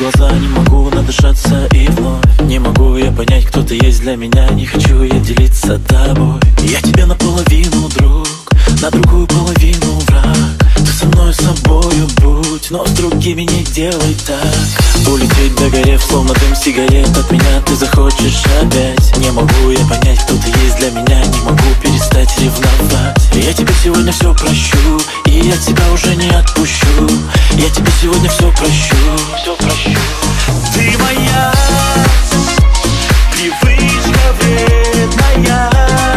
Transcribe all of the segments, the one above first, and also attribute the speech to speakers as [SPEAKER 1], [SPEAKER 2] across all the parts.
[SPEAKER 1] глаза, не могу надышаться и вновь не могу я понять, кто ты есть для меня. Не хочу я делиться тобой. Я тебе наполовину друг, на другую половину враг. Ты со мной собою будь, но с другими не делай так. Улететь догорев, словно дым сигарет, от меня ты захочешь опять. Не могу я понять, кто ты есть для меня, не могу перестать ревновать. Я тебе сегодня все прощу, и я тебя уже не отпущу. Я тебе сегодня все прощу, все прощу. Ты моя привычка вредная.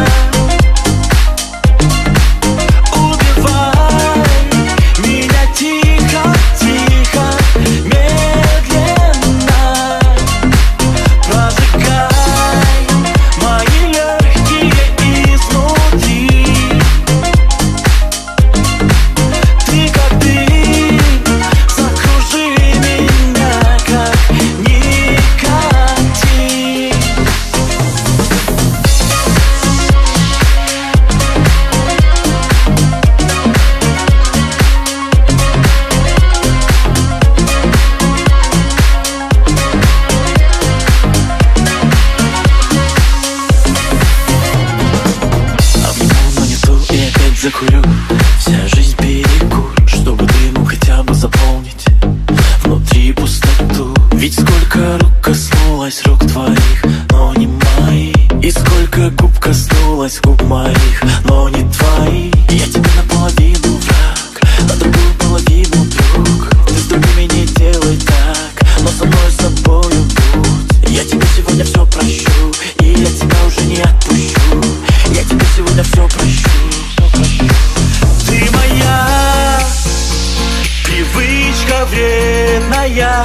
[SPEAKER 2] Закурю, вся жизнь перекур, чтобы дымом хотя бы заполнить внутри пустоту. Ведь сколько рук коснулось рук твоих, но не моих. И сколько губ коснулось губ моих, но не твоих. Я тебе наполовину враг, на другую половину друг. Ты с другими не делай так, но со мной с собою будь. Я тебе сегодня все прощу, и я тебя уже не отпущу. Я тебе сегодня все прощу.
[SPEAKER 1] Ты моя привычка вредная.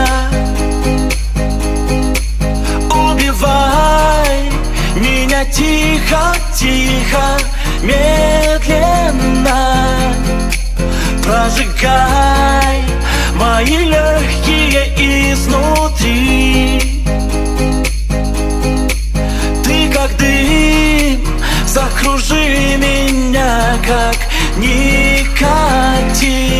[SPEAKER 1] Убивай меня тихо, тихо, медленно. Прожигай мои легкие изнутри. Ты как дым, закружи меня, как никотин.